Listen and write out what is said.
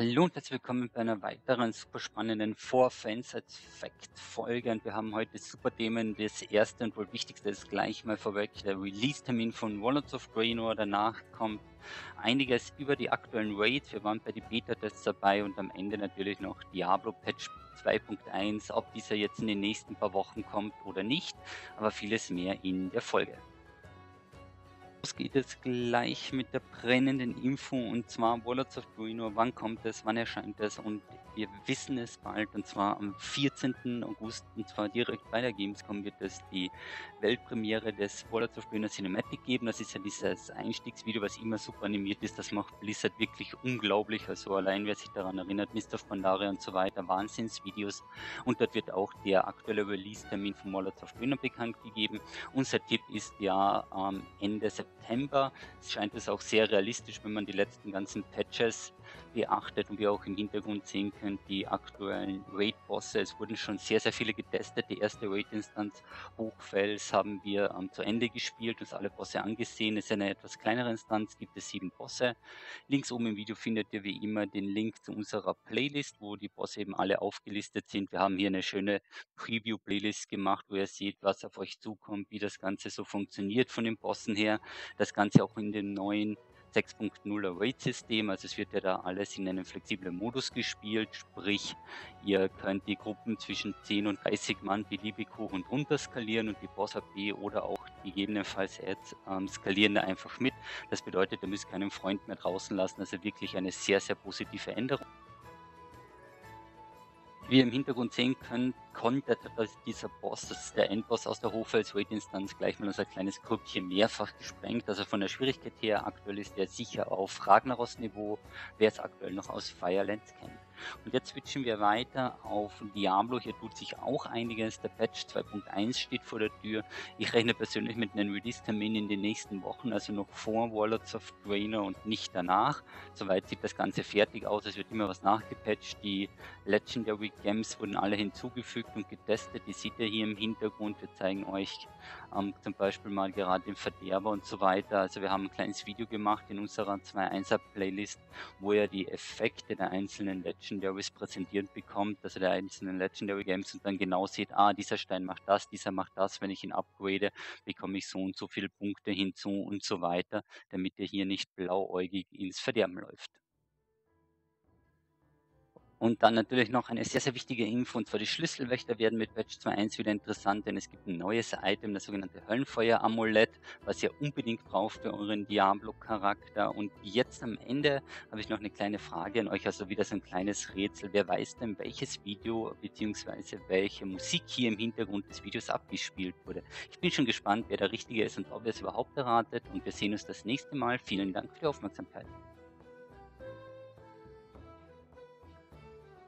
Hallo und herzlich willkommen bei einer weiteren super spannenden For Fans als Fact-Folge. Und wir haben heute super Themen. Das erste und wohl wichtigste ist gleich mal vorweg der Release-Termin von Warlords of Draenor. Danach kommt einiges über die aktuellen Raids. Wir waren bei den Beta-Tests dabei und am Ende natürlich noch Diablo Patch 2.1, ob dieser jetzt in den nächsten paar Wochen kommt oder nicht, aber vieles mehr in der Folge. Los geht es gleich mit der brennenden Info und zwar Warlords of Draenor. Wann kommt es? Wann erscheint es? Und wir wissen es bald und zwar am 14. August und zwar direkt bei der Gamescom wird es die Weltpremiere des Warlords of Draenor Cinematic geben. Das ist ja dieses Einstiegsvideo, was immer super animiert ist. Das macht Blizzard wirklich unglaublich. Also allein wer sich daran erinnert, Mist of Pandaria und so weiter, Wahnsinnsvideos. Und dort wird auch der aktuelle Release-Termin von Warlords of Draenor bekannt gegeben. Unser Tipp ist ja Ende September. Es scheint es auch sehr realistisch, wenn man die letzten ganzen Patches beachtet und wir auch im Hintergrund sehen könnt, die aktuellen Raid-Bosse. Es wurden schon sehr, sehr viele getestet. Die erste Raid-Instanz Hochfels haben wir zu Ende gespielt, uns alle Bosse angesehen. Es ist eine etwas kleinere Instanz, gibt es 7 Bosse. Links oben im Video findet ihr wie immer den Link zu unserer Playlist, wo die Bosse eben alle aufgelistet sind. Wir haben hier eine schöne Preview-Playlist gemacht, wo ihr seht, was auf euch zukommt, wie das Ganze so funktioniert von den Bossen her. Das Ganze auch in dem neuen 6.0er Raid-System. Also es wird ja da alles in einem flexiblen Modus gespielt, sprich, ihr könnt die Gruppen zwischen 10 und 30 Mann beliebig hoch und runter skalieren und die Boss-AP oder auch gegebenenfalls Ads skalieren da einfach mit. Das bedeutet, ihr müsst keinen Freund mehr draußen lassen. Also wirklich eine sehr, sehr positive Änderung. Wie ihr im Hintergrund sehen könnt, konnte dieser Boss, das ist der Endboss aus der Hochfels-Raid-Instanz, gleich mal unser kleines Grüppchen mehrfach gesprengt. Also von der Schwierigkeit her, aktuell ist der sicher auf Ragnaros-Niveau, wer es aktuell noch aus Firelands kennt. Und jetzt switchen wir weiter auf Diablo. Hier tut sich auch einiges. Der Patch 2.1 steht vor der Tür. Ich rechne persönlich mit einem Release-Termin in den nächsten Wochen, also noch vor Warlords of Draenor und nicht danach. Soweit sieht das Ganze fertig aus. Es wird immer was nachgepatcht. Die Legendary Gems wurden alle hinzugefügt und getestet. Die seht ihr hier im Hintergrund. Wir zeigen euch zum Beispiel mal gerade den Verderber und so weiter. Also wir haben ein kleines Video gemacht in unserer 2.1er Playlist, wo ihr die Effekte der einzelnen Legendaries präsentiert bekommt, also der einzelnen Legendary Games und dann genau seht, dieser Stein macht das, dieser macht das. Wenn ich ihn upgrade, bekomme ich so und so viele Punkte hinzu und so weiter, damit ihr hier nicht blauäugig ins Verderben läuft. Und dann natürlich noch eine sehr, sehr wichtige Info, und zwar die Schlüsselwächter werden mit Patch 2.1 wieder interessant, denn es gibt ein neues Item, das sogenannte Höllenfeuer-Amulett, was ihr unbedingt braucht für euren Diablo-Charakter. Und jetzt am Ende habe ich noch eine kleine Frage an euch, also wieder so ein kleines Rätsel. Wer weiß denn, welches Video bzw. welche Musik hier im Hintergrund des Videos abgespielt wurde? Ich bin schon gespannt, wer der Richtige ist und ob ihr es überhaupt erratet. Und wir sehen uns das nächste Mal. Vielen Dank für die Aufmerksamkeit.